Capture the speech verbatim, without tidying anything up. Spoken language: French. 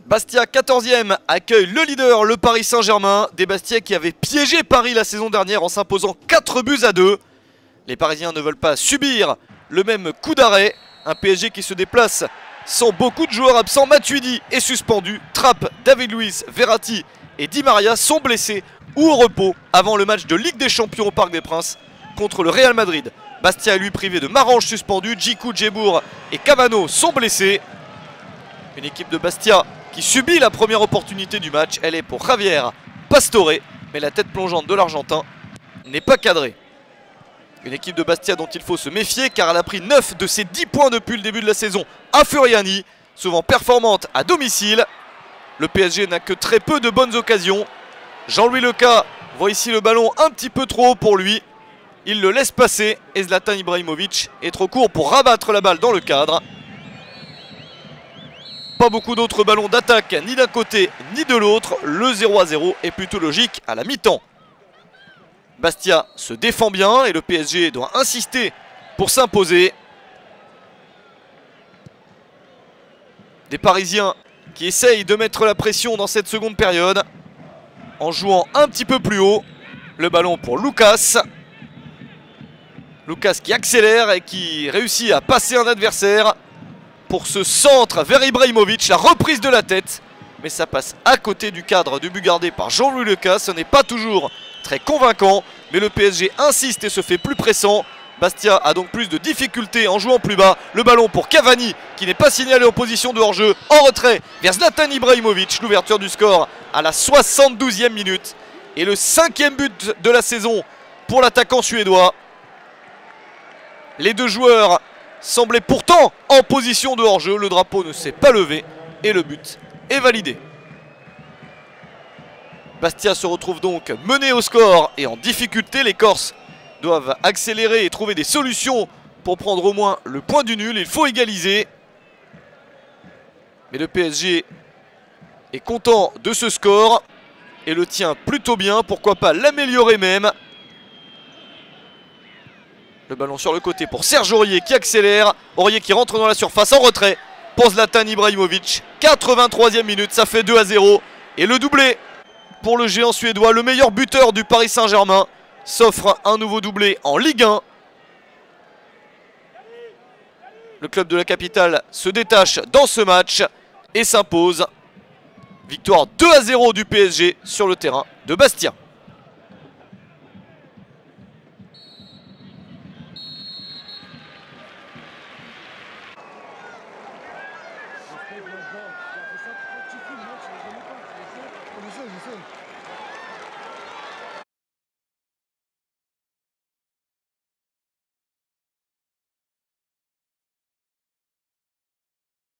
Bastia quatorzième accueille le leader, le Paris Saint-Germain. Des Bastia qui avaient piégé Paris la saison dernière en s'imposant quatre buts à deux. Les Parisiens ne veulent pas subir le même coup d'arrêt. Un P S G qui se déplace sans beaucoup de joueurs absents. Matuidi est suspendu. Trapp, David Luiz, Verratti et Di Maria sont blessés ou au repos avant le match de Ligue des Champions au Parc des Princes contre le Real Madrid. Bastia est lui privé de Marange suspendu. Djikou, Djebour et Cavano sont blessés. Une équipe de Bastia qui subit la première opportunité du match. Elle est pour Javier Pastore, mais la tête plongeante de l'Argentin n'est pas cadrée. Une équipe de Bastia dont il faut se méfier car elle a pris neuf de ses dix points depuis le début de la saison à Furiani, souvent performante à domicile. Le P S G n'a que très peu de bonnes occasions. Jean-Louis Leca voit ici le ballon un petit peu trop haut pour lui. Il le laisse passer et Zlatan Ibrahimovic est trop court pour rabattre la balle dans le cadre. Pas beaucoup d'autres ballons d'attaque ni d'un côté ni de l'autre. Le zéro à zéro est plutôt logique à la mi-temps. Bastia se défend bien et le P S G doit insister pour s'imposer. Des Parisiens qui essayent de mettre la pression dans cette seconde période en jouant un petit peu plus haut. Le ballon pour Lucas. Lucas qui accélère et qui réussit à passer un adversaire pour ce centre vers Ibrahimovic. La reprise de la tête, mais ça passe à côté du cadre du but gardé par Jean-Louis Leca. Ce n'est pas toujours très convaincant, mais le P S G insiste et se fait plus pressant. Bastia a donc plus de difficultés en jouant plus bas. Le ballon pour Cavani qui n'est pas signalé en position de hors-jeu. En retrait vers Zlatan Ibrahimovic. L'ouverture du score à la soixante-douzième minute. Et le cinquième but de la saison pour l'attaquant suédois. Les deux joueurs semblaient pourtant en position de hors-jeu. Le drapeau ne s'est pas levé et le but est validé. Bastia se retrouve donc mené au score et en difficulté. Les Corses doivent accélérer et trouver des solutions pour prendre au moins le point du nul. Il faut égaliser. Mais le P S G est content de ce score et le tient plutôt bien. Pourquoi pas l'améliorer même. Le ballon sur le côté pour Serge Aurier qui accélère. Aurier qui rentre dans la surface en retrait pour Zlatan Ibrahimovic. quatre-vingt-troisième minute, ça fait deux à zéro. Et le doublé pour le géant suédois, le meilleur buteur du Paris Saint-Germain, s'offre un nouveau doublé en Ligue un. Le club de la capitale se détache dans ce match et s'impose. Victoire deux à zéro du P S G sur le terrain de Bastia. Je sais, je sais.